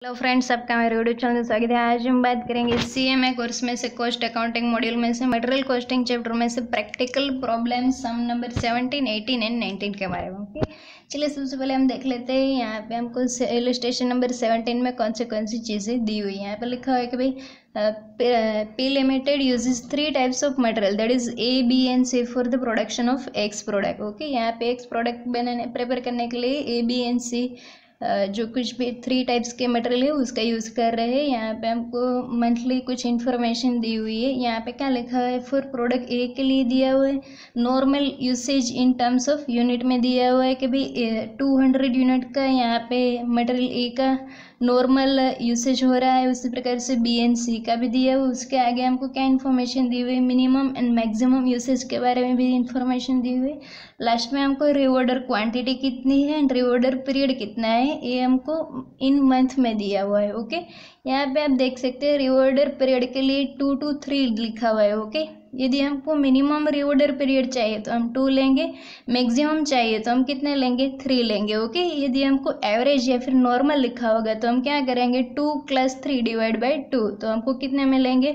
Hello friends, सबका मेरे YouTube channel में स्वागत है। आज हम बात करेंगे सीएमए कोर्स में से कॉस्ट अकाउंटिंग मॉड्यूल में से मटेरियल कॉस्टिंग चैप्टर में से practical problem sum number 17, 18 and 19 के बारे में। ओके, चलिए सबसे पहले हम देख लेते हैं। यहाँ पे हमको इलस्ट्रेशन नंबर 17 में कौन सी चीज़ें दी हुई है। यहाँ पे लिखा हुआ है कि भाई P Limited uses 3 types of material, that is A, B and C for the production of X product। Okay, यहाँ पे X प्रोडक्ट प्रिपेयर करने के लिए A, B and C जो कुछ भी 3 टाइप्स के मटेरियल है उसका यूज़ कर रहे हैं। यहाँ पे हमको मंथली कुछ इन्फॉर्मेशन दी हुई है। यहाँ पे क्या लिखा है, फॉर प्रोडक्ट ए के लिए दिया हुआ है normal usage in terms of unit में दिया हुआ है कि भाई 200 यूनिट का यहाँ पे मटेरियल ए का नॉर्मल यूसेज हो रहा है। उसी प्रकार से बी एंड सी का भी दिया हुआ। उसके आगे हमको क्या इन्फॉर्मेशन दी हुई है, मिनिमम एंड मैक्सिमम यूसेज के बारे में भी इन्फॉर्मेशन दी हुई है। लास्ट में हमको रिवॉर्डर क्वांटिटी कितनी है एंड रिवॉर्डर पीरियड कितना है ये हमको इन मंथ में दिया हुआ है। ओके, यहाँ पे आप देख सकते हैं रिवॉर्डर पीरियड के लिए 2 to 3 लिखा हुआ है। ओके, यदि हमको मिनिमम रिवॉर्डर पीरियड चाहिए तो हम 2 लेंगे, मैक्सिमम चाहिए तो हम कितने लेंगे, 3 लेंगे। ओके, यदि हमको एवरेज या फिर नॉर्मल लिखा होगा तो हम क्या करेंगे, 2 + 3 / 2, तो हमको कितने में लेंगे,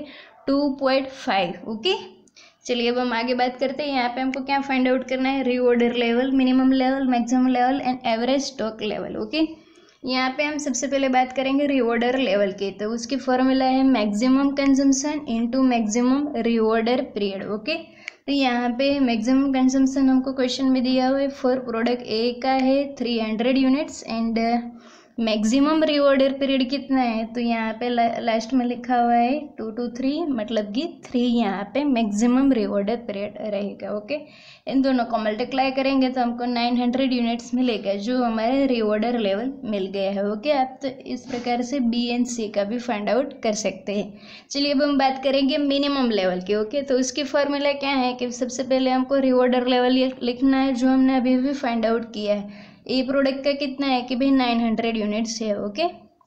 2.5। ओके, चलिए अब हम आगे बात करते हैं। यहाँ पे हमको क्या फाइंड आउट करना है, reorder level, minimum level, maximum level and average stock level. Okay, यहाँ पे हम सबसे पहले बात करेंगे रिवॉर्डर लेवल की, तो उसकी फॉर्मूला है maximum consumption into maximum reorder period. Okay, तो यहाँ पे मैक्सिमम कंजम्पशन हमको क्वेश्चन में दिया हुआ है, फॉर प्रोडक्ट ए का है 300 units and maximum reorder period कितना है, तो यहाँ पे लास्ट में लिखा हुआ है 2 to 3, मतलब कि 3 यहाँ पे मैक्सिमम रिवॉर्डर पीरियड रहेगा। ओके, इन दोनों को मल्टीप्लाई करेंगे तो हमको 900 यूनिट्स मिलेगा, जो हमारे रिवॉर्डर लेवल मिल गया है। ओके, आप तो इस प्रकार से बी एंड सी का भी फाइंड आउट कर सकते हैं। चलिए अब हम बात करेंगे मिनिमम लेवल की। ओके, तो उसकी फॉर्मूला क्या है कि सबसे पहले हमको रिवॉर्डर लेवल लिखना है, जो हमने अभी भी फाइंड आउट किया है। ए प्रोडक्ट का कितना है कि भाई 900 यूनिट्स है। ओके,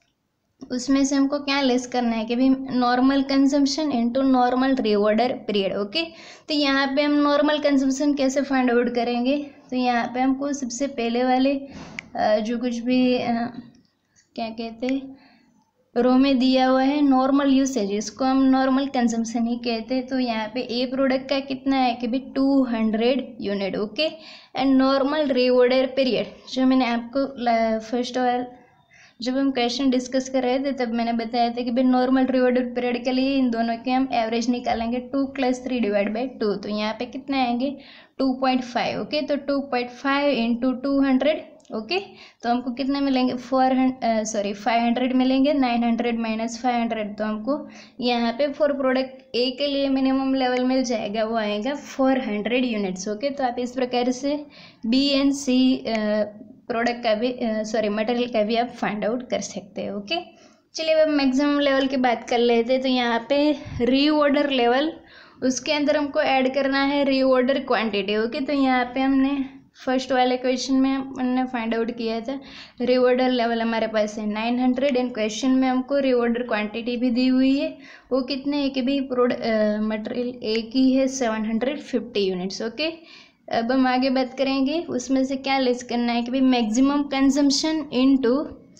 उसमें से हमको क्या लेस करना है कि भाई normal consumption into normal reorder period. Okay, तो यहाँ पे हम नॉर्मल कंजम्पशन कैसे फाइंड आउट करेंगे, तो यहाँ पे हमको सबसे पहले वाले जो कुछ भी क्या कहते हैं रो में दिया हुआ है नॉर्मल यूसेज, इसको हम नॉर्मल कंजम्पशन ही कहते हैं। तो यहाँ पे ए प्रोडक्ट का कितना है कि भाई 200 unit. Okay, and normal reorder period, जो मैंने आपको फर्स्ट ऑल जब हम क्वेश्चन डिस्कस कर रहे थे तब मैंने बताया था कि भाई नॉर्मल रिवॉर्डर पीरियड के लिए इन दोनों के हम एवरेज निकालेंगे 2 + 3 / 2, तो यहाँ पे कितने आएंगे 2.5। ओके, तो 2.5 × 200। ओके, तो हमको कितने मिलेंगे 500 मिलेंगे। 900 - 500, तो हमको यहाँ पे फॉर प्रोडक्ट ए के लिए मिनिमम लेवल मिल जाएगा, वो आएगा 400 यूनिट्स। ओके, तो आप इस प्रकार से बी एंड सी प्रोडक्ट का भी मटेरियल का भी आप फाइंड आउट कर सकते हैं। ओके, चलिए अब मैक्सिमम लेवल की बात कर लेते हैं। तो यहाँ पे रीऑर्डर लेवल, उसके अंदर हमको ऐड करना है रीऑर्डर क्वांटिटी। ओके, तो यहाँ पे हमने फर्स्ट वाले क्वेश्चन में हमने फाइंड आउट किया था रिवॉर्डर लेवल हमारे पास है 900 एंड क्वेश्चन में हमको रिवॉर्डर क्वांटिटी भी दी हुई है, वो कितने है कि भाई मटेरियल ए की है 750 यूनिट्स। ओके, अब हम आगे बात करेंगे उसमें से क्या लेस करना है कि भाई maximum consumption into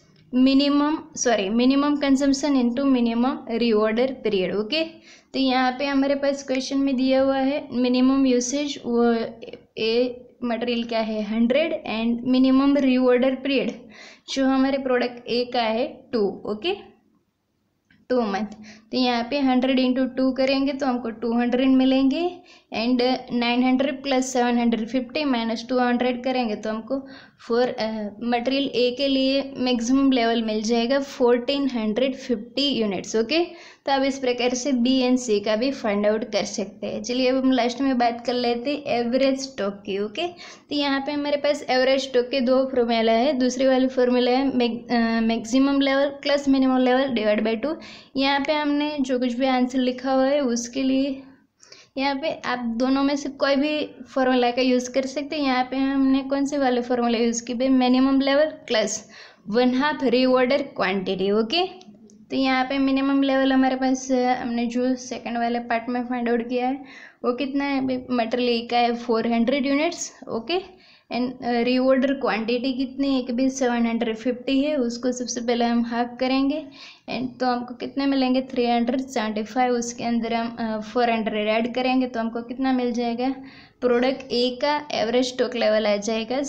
minimum consumption into minimum reorder period. Okay, तो यहाँ पे हमारे पास क्वेश्चन में दिया हुआ है मिनिमम यूसेज, वो ए मटेरियल क्या है 100 एंड मिनिमम रिवॉर्डर पीरियड जो हमारे प्रोडक्ट ए का है 2। ओके, 2 मंथ, तो यहाँ पे 100 × 2 करेंगे तो हमको 200 मिलेंगे एंड 900 + 750 - 200 करेंगे तो हमको मटेरियल ए के लिए मैक्सिमम लेवल मिल जाएगा 1450 यूनिट्स। ओके, तो अब इस प्रकार से बी एंड सी का भी फाइंड आउट कर सकते हैं। चलिए अब हम लास्ट में बात कर लेते हैं एवरेज स्टॉक की। ओके, तो यहाँ पे हमारे पास एवरेज स्टॉक के 2 फॉर्मूला है। दूसरी वाली फॉर्मूला है maximum level plus minimum level / 2। यहाँ पे हमने जो कुछ भी आंसर लिखा हुआ है उसके लिए यहाँ पे आप दोनों में से कोई भी फॉर्मूला का यूज़ कर सकते हैं। यहाँ पे हमने कौन से वाले फॉर्मूला यूज़ किए, भाई minimum level plus 1/2 reorder quantity. Okay, तो यहाँ पे मिनिमम लेवल हमारे पास हमने जो सेकंड वाले पार्ट में फाइंड आउट किया है वो कितना है, मटेरियल का है 400 units. Okay, and reorder quantity कितनी है कि भाई 750 है, उसको सबसे पहले हम हाफ करेंगे एंड तो हमको कितने मिलेंगे 375, उसके अंदर हम 400 ऐड करेंगे तो हमको कितना मिल जाएगा, प्रोडक्ट ए का एवरेज स्टॉक लेवल आ जाएगा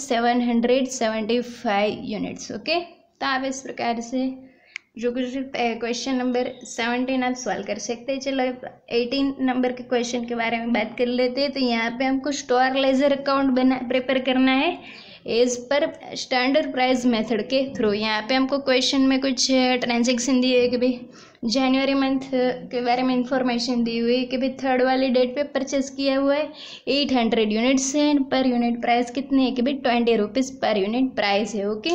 775 यूनिट्स। ओके, तो आप इस प्रकार से जो कुछ क्वेश्चन नंबर 17 आप सॉल्व कर सकते हैं। चलो 18 नंबर के क्वेश्चन के बारे में बात कर लेते हैं। तो यहाँ पे हमको स्टोर लेजर अकाउंट प्रिपेयर करना है as per standard price method के थ्रू। यहाँ पे हमको क्वेश्चन में कुछ ट्रांजेक्शन दी है कि भाई जनवरी मंथ के बारे में इंफॉर्मेशन दी हुई है कि भाई 3rd वाली डेट पे परचेस किया हुआ है 800 यूनिट्स है, पर यूनिट प्राइस कितनी है कि भाई 20 रुपीज़ पर यूनिट प्राइस है। ओके,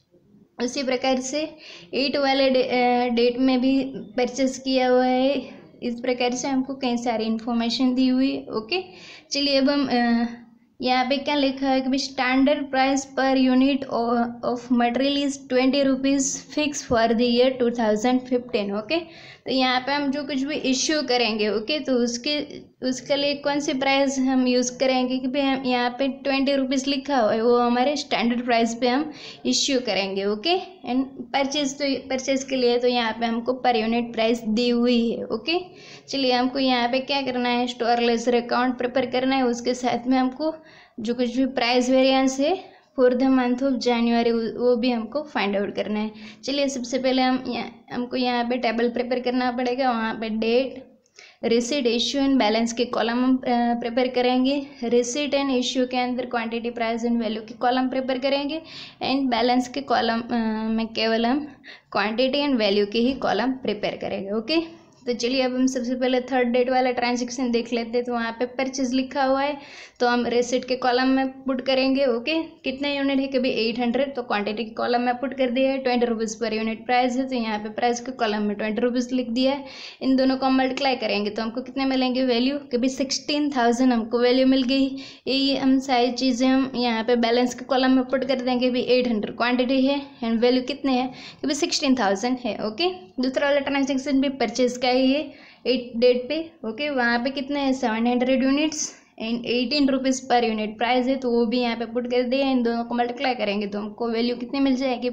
उसी प्रकार से 8 वाले डेट में भी परचेस किया हुआ है। इस प्रकार से हमको कई सारी इन्फॉर्मेशन दी हुई है। ओके, चलिए अब हम यहाँ पे क्या लिखा है कि भाई standard price per unit of material is 20 rupees fixed for the year 2015। Okay, तो यहाँ पे हम जो कुछ भी इश्यू करेंगे ओके, तो उसके लिए कौन सी प्राइस हम यूज़ करेंगे कि भाई हम यहाँ पे 20 रुपीज़ लिखा हुआ है, वो हमारे स्टैंडर्ड प्राइस पे हम इश्यू करेंगे। ओके, एंड परचेज के लिए तो यहाँ पे हमको पर यूनिट प्राइस दी हुई है। ओके, चलिए हमको यहाँ पे क्या करना है, स्टोर लेजर अकाउंट प्रिपेयर करना है, उसके साथ में हमको जो कुछ भी प्राइस वेरिएंस है for the month of January वो भी हमको फाइंड आउट करना है। चलिए सबसे पहले हमको यहाँ पे टेबल प्रिपेयर करना पड़ेगा, वहाँ पे date, receipt, issue and balance के कॉलम हम प्रिपेयर करेंगे। रिसीट एंड इश्यू के अंदर क्वांटिटी, प्राइस एंड वैल्यू के कॉलम प्रिपेयर करेंगे एंड बैलेंस के कॉलम में केवल हम क्वांटिटी एंड वैल्यू के ही कॉलम प्रिपेयर करेंगे। ओके, तो चलिए अब हम सबसे पहले 3rd डेट वाला ट्रांजेक्शन देख लेते हैं। तो वहाँ पे परचेज लिखा हुआ है तो हम रिसीट के कॉलम में पुट करेंगे। ओके, कितने यूनिट है कभी 800, तो क्वांटिटी के कॉलम में पुट कर दिया है। 20 रुपीज़ पर यूनिट प्राइस है, तो यहाँ पे प्राइस के कॉलम में 20 रुपीज़ लिख दिया है। इन दोनों को मल्टीप्लाई करेंगे तो हमको कितने मिलेंगे वैल्यू, कभी 16,000 हमको वैल्यू मिल गई। ये हम सारी चीज़ें हम यहाँ पे बैलेंस के कॉलम में पुट कर देंगे। भी 800 क्वान्टिटी है एंड वैल्यू कितने है कभी 16,000 है। ओके, दूसरा वाला ट्रांजेक्शन भी परचेज का ही है 8 डेट पे। ओके, वहाँ पे कितने हैं 700 units and 18 rupees per unit price है, तो वो भी यहाँ पे पुट कर दिए। इन दोनों को मल्टीप्लाई करेंगे तो हमको वैल्यू कितनी मिल जाएगी,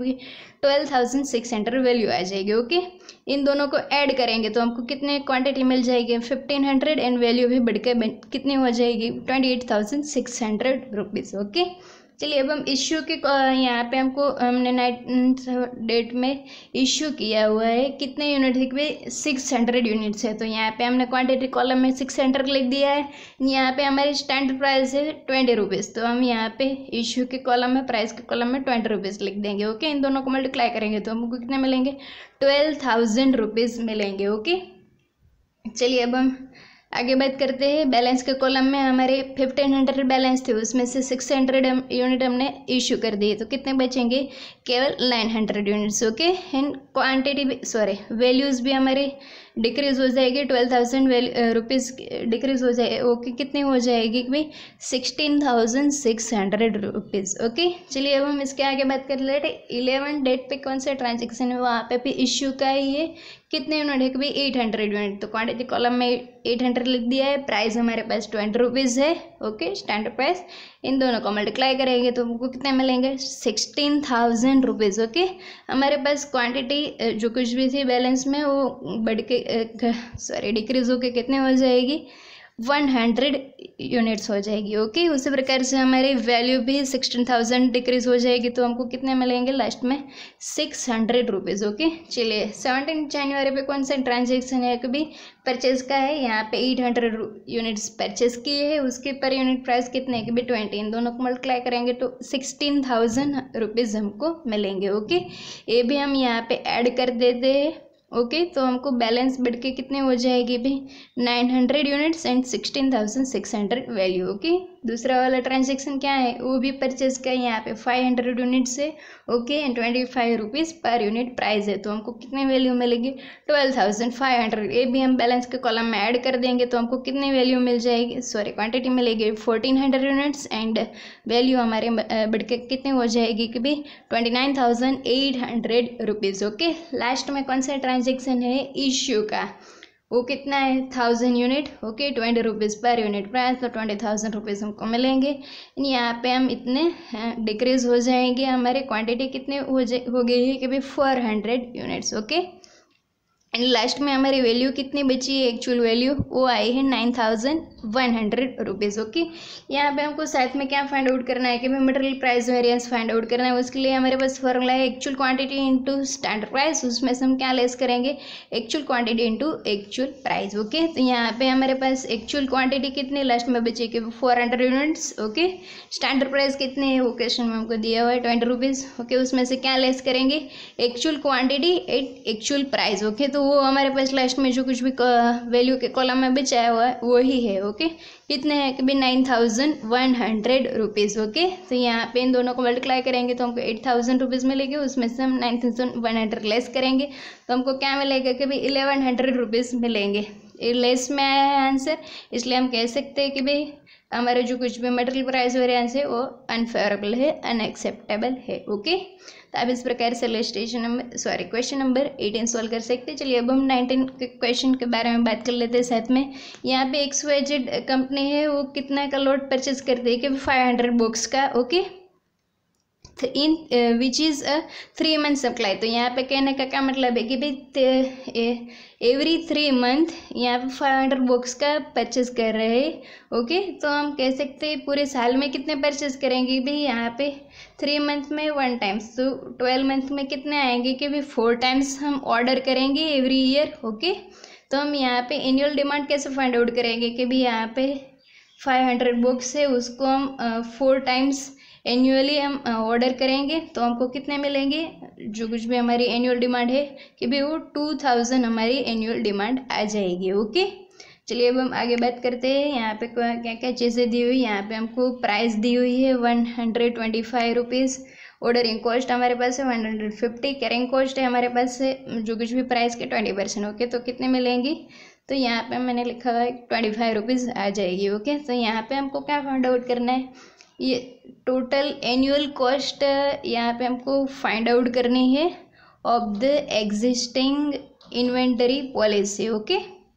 12,600 वैल्यू आ जाएगी। ओके, इन दोनों को ऐड करेंगे तो हमको कितने क्वांटिटी मिल जाएगी 1500 एंड वैल्यू भी बढ़ के कितनी हो जाएगी 28,600 रुपीज़। ओके, चलिए अब हम इश्यू के यहाँ पे हमने 9 डेट में इश्यू किया हुआ है कितने यूनिट है कि 600 यूनिट्स है, तो यहाँ पे हमने क्वांटिटी कॉलम में 600 लिख दिया है। यहाँ पे हमारी स्टैंडर्ड प्राइस है 20 रुपीज़, तो हम यहाँ पे इश्यू के कॉलम में, प्राइस के कॉलम में 20 रुपीज़ लिख देंगे। ओके, इन दोनों को मल्टीप्लाई करेंगे तो हमको कितने मिलेंगे 12,000 रुपीज़ मिलेंगे। ओके, चलिए अब हम आगे बात करते हैं। बैलेंस के कॉलम में हमारे 1500 बैलेंस थे, उसमें से 600 यूनिट हमने इशू कर दिए, तो कितने बचेंगे केवल 900 यूनिट्स। ओके, एंड क्वांटिटी भी वैल्यूज़ भी हमारी डिक्रीज़ हो जाएगी, 12,000 रुपीज़ डिक्रीज़ हो जाए। ओके, कितनी हो जाएगी भाई 16,600 रुपीज़। ओके, चलिए अब हम इसके आगे बात कर लेते। 11 डेट पे कौन सा ट्रांजेक्शन है, वहाँ पे भी इश्यू का ही है। कितने यूनिट है कि भाई 800 यूनिट, तो क्वांटिटी कॉलम में 800 लिख दिया है। प्राइस हमारे पास 20 रुपीज़ है। Okay, standard price. इन दोनों को मल्टीप्लाई करेंगे तो हमको कितने मिलेंगे 16,000 रुपीज़। ओके, हमारे पास क्वांटिटी जो कुछ भी थी बैलेंस में वो बढ़ के डिक्रीज होके कितने हो जाएगी 100 यूनिट्स हो जाएगी। ओके, उसी प्रकार से हमारी वैल्यू भी 16,000 डिक्रीज हो जाएगी, तो हमको कितने मिलेंगे लास्ट में 600 रुपीज़। ओके, चलिए 17 जनवरी पे कौन सा ट्रांजेक्शन है, कभी परचेज का है। यहाँ पे 800 यूनिट्स परचेज किए हैं, उसके पर यूनिट प्राइस कितने है कि भाई 20। इन दोनों को मल्टीप्लाई करेंगे तो 16,000 रुपीज़ हमको मिलेंगे। ओके, ये भी हम यहाँ पे ऐड कर देते हैं। ओके, तो हमको बैलेंस बढ़ के कितने हो जाएगी भाई 900 यूनिट्स एंड 16,600 वैल्यू। ओके, दूसरा वाला ट्रांजेक्शन क्या है, वो भी परचेज का है। यहाँ पे 500 यूनिट्स है। Okay, and 25 rupees per unit price है, तो हमको कितने वैल्यू मिलेगी 12,500। ये भी हम बैलेंस के कॉलम में ऐड कर देंगे तो हमको कितनी वैल्यू मिल जाएगी, क्वांटिटी मिलेगी 1400 यूनिट्स एंड वैल्यू हमारे बढ़ के कितनी हो जाएगी कि भाई 29,800 रुपीज़। ओके, लास्ट में कौन सा ट्रांजेक्शन है इश्यू का, वो कितना है 1000 unit, okay 20 rupees per unit price, तो 20,000 रुपीज़ हमको मिलेंगे। यहाँ पे हम इतने डिक्रीज हो जाएंगे, हमारे क्वांटिटी कितने हो गई है कि भाई 400 यूनिट्स, ओके। एंड लास्ट में हमारी वैल्यू कितनी बची है, एक्चुअल वैल्यू वो आई है 9100 रुपीज़, ओके। यहाँ पे हमको साथ में क्या फाइंड आउट करना है कि भाई material price variance find out करना है। उसके लिए हमारे पास फॉर्मूला है actual quantity into standard price, उसमें से हम क्या लेस करेंगे, actual quantity into actual price, okay. तो यहाँ पे हमारे पास एक्चुअल क्वांटिटी कितनी लास्ट में बची कि 400 यूनिट्स, ओके। स्टैंडर्ड प्राइस कितने है वो क्वेश्चन में हमको दिया हुआ है 20 रुपीज़, ओके। उसमें से क्या लेस करेंगे, actual quantity at actual price, okay. तो वो हमारे पास लास्ट में जो कुछ भी वैल्यू के कॉलम में बचाया हुआ है वही है, ओके। कितने हैं कि भाई 9100 रुपीज़, ओके। तो यहाँ पे इन दोनों को मल्टीप्लाई करेंगे तो हमको 8000 रुपीज़ मिलेगी, उसमें से हम 9100 लेस करेंगे तो हमको क्या मिलेगा कि भाई 1100 रुपीज़ मिलेंगे। लेस में आया है आंसर, इसलिए हम कह सकते हैं कि भाई हमारे जो कुछ भी मटेरियल प्राइस वेरिएंस है वो अनफेवरेबल है, अनएक्सेप्टेबल है, ओके। तो आप इस प्रकार से क्वेश्चन नंबर 18 सॉल्व कर सकते हैं। चलिए अब हम 19 के क्वेश्चन के बारे में बात कर लेते हैं साथ में। यहाँ पे XYZ कंपनी है, वो कितना का लॉट परचेज करती है कि 500 बुक्स का, okay, in which is a 3 month supply. तो यहाँ पे कहने का क्या मतलब है कि भाई एवरी 3 मंथ यहाँ पे 500 बुक्स का परचेज कर रहे हैं, ओके। तो हम कह सकते हैं पूरे साल में कितने परचेज करेंगे भाई, यहाँ पे 3 मंथ में 1 टाइम्स, तो 12 मंथ में कितने आएंगे कि भाई 4 टाइम्स हम ऑर्डर करेंगे एवरी ईयर, ओके। तो हम यहाँ पे एनुअल डिमांड कैसे फाइंड आउट करेंगे कि भाई यहाँ पे 500 बुक्स है, उसको हम 4 टाइम्स एनुअली हम ऑर्डर करेंगे तो हमको कितने मिलेंगे, जो कुछ भी हमारी एनुअल डिमांड है कि भाई वो 2000 हमारी एनुअल डिमांड आ जाएगी, ओके। चलिए अब हम आगे बात करते हैं। यहाँ पे क्या क्या चीज़ें दी हुई, यहाँ पे हमको प्राइस दी हुई है 125 रुपीज़, ऑर्डरिंग कॉस्ट हमारे पास है 150, कैरिंग कॉस्ट है हमारे पास है जो कुछ भी प्राइस के 20%, ओके। तो कितने मिलेंगी, तो यहाँ पे मैंने लिखा हुआ है 25 रुपीज़ आ जाएगी, ओके। तो यहाँ पे हमको क्या फाइंड आउट करना है, ये टोटल एनुअल कॉस्ट यहाँ पे हमको फाइंड आउट करनी है of the existing inventory policy, okay.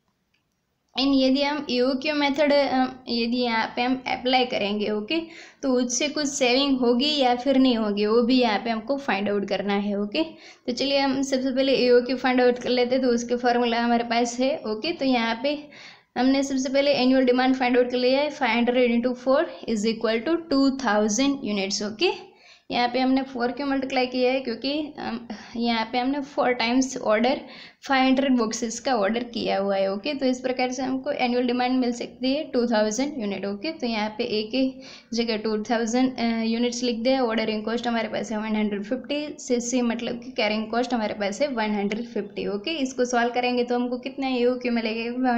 And यदि हम EOQ मेथड यदि यहाँ पे हम अप्लाई करेंगे, ओके, तो उससे कुछ सेविंग होगी या फिर नहीं होगी, वो भी यहाँ पे हमको फाइंड आउट करना है, ओके। तो चलिए हम सबसे पहले EOQ फाइंड आउट कर लेते हैं। तो उसके फॉर्मूला हमारे पास है, ओके। तो यहाँ पे हमने सबसे पहले एनुअल डिमांड फाइंड आउट कर लिया है, 500 × 4 is equal to 2000 units, okay. यहाँ पे हमने 4 क्यों मल्टीप्लाई किया है, क्योंकि यहाँ पे हमने 4 टाइम्स ऑर्डर 500 बॉक्सेस का ऑर्डर किया हुआ है, ओके। तो इस प्रकार से हमको एनुअल डिमांड मिल सकती है 2000 यूनिट, ओके। तो यहाँ पे एक ही जगह 2000 यूनिट्स लिख दिया। ऑर्डरिंग कॉस्ट हमारे पास है 150, CC मतलब कि कैरिंग कॉस्ट हमारे पास है 150, ओके। इसको सॉल्व करेंगे तो हमको कितना EOQ मिलेगा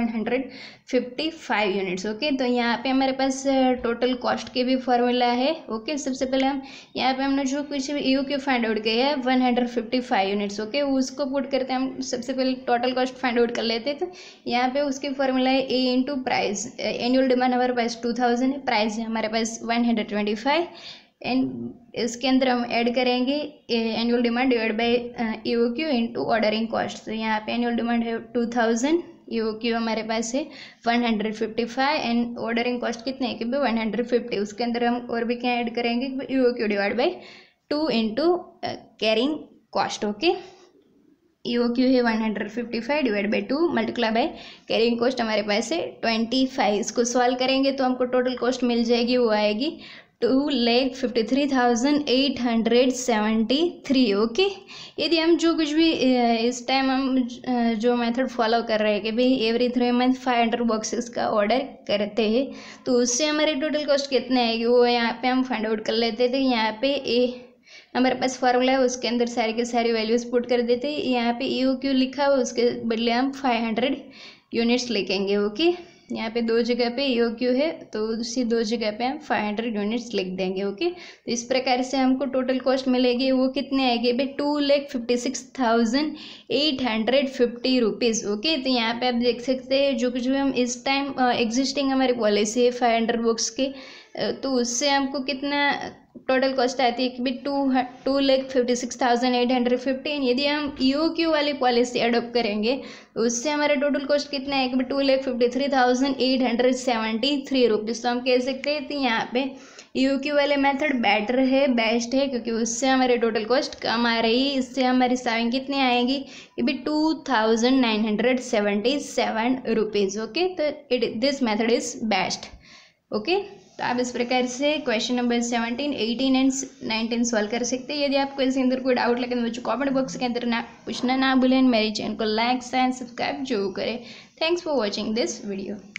155 यूनिट्स, ओके। तो यहाँ पे हमारे पास टोटल कॉस्ट के भी फॉर्मूला है, ओके। सबसे पहले हम यहाँ पे हमने जो कुछ EOQ फाइंड आउट किया है 155 यूनिट्स, ओके, उसको पुट करते हैं हम। सबसे पहले टोटल कॉस्ट फाइंड आउट कर लेते हैं। तो यहाँ पे उसकी फॉर्मूला है A into price. Annual demand हमारे पास 2000 है, प्राइस है हमारे पास 125, एंड इसके अंदर हम ऐड करेंगे annual demand divide by EOQ into ordering cost. तो यहाँ पे एनुअल डिमांड है 2000, EOQ हमारे पास है 155 एंड ऑर्डरिंग कॉस्ट कितने है कि 150। उसके अंदर हम और भी क्या ऐड करेंगे, EOQ divide by 2 into carrying cost, okay. EOQ है 155 divide by 2 multiply by carrying cost हमारे पास है 25। इसको सॉल्व करेंगे तो हमको टोटल कॉस्ट मिल जाएगी, वो आएगी 2,53,873, ओके। यदि हम जो कुछ भी इस टाइम हम जो मेथड फॉलो कर रहे हैं कि भाई एवरी 3 मंथ 500 बॉक्सेस का ऑर्डर करते हैं, तो उससे हमारे टोटल कॉस्ट कितने आएगी वो यहाँ पे हम फाइंड आउट कर लेते थे। यहाँ पे हमारे पास फार्मूला है, उसके अंदर सारी के सारी वैल्यूज़ पुट कर देते हैं। यहाँ पे EOQ लिखा हुआ, उसके बदले हम 500 यूनिट्स लिखेंगे, ओके। यहाँ पे 2 जगह पे EOQ है तो उसी 2 जगह पे हम 500 यूनिट्स लिख देंगे, ओके। तो इस प्रकार से हमको टोटल कॉस्ट मिलेगी, वो कितने आएगी भाई 2,56,850 रुपीज़, ओके। तो यहाँ पे आप देख सकते हैं जो कुछ भी हम इस टाइम एग्जिस्टिंग हमारी पॉलिसी है 500 बुक्स के तो उससे हमको कितना टोटल कॉस्ट आती है कि भी 2,56,815। यदि हम EOQ वाली पॉलिसी अडोप्ट करेंगे तो उससे हमारा टोटल कॉस्ट कितना है कि 2,53,873 रुपीज़। तो हम कह सकते हैं कि यहाँ पे EOQ वाले मेथड बेटर है, बेस्ट है, क्योंकि उससे हमारे टोटल कॉस्ट कम आ रही है। इससे हमारी सेविंग कितनी आएगी कि भी 2,977 रुपीज़। ओके, तो this method is best. Okay, तो आप इस प्रकार से क्वेश्चन नंबर 17, 18 एंड 19 सॉल्व कर सकते हैं। यदि आपको इसके अंदर कोई डाउट लगे तो मुझे कमेंट बॉक्स के अंदर पूछना ना भूलें। मेरे चैनल को लाइक एंड सब्सक्राइब जरूर करें। Thanks for watching this video.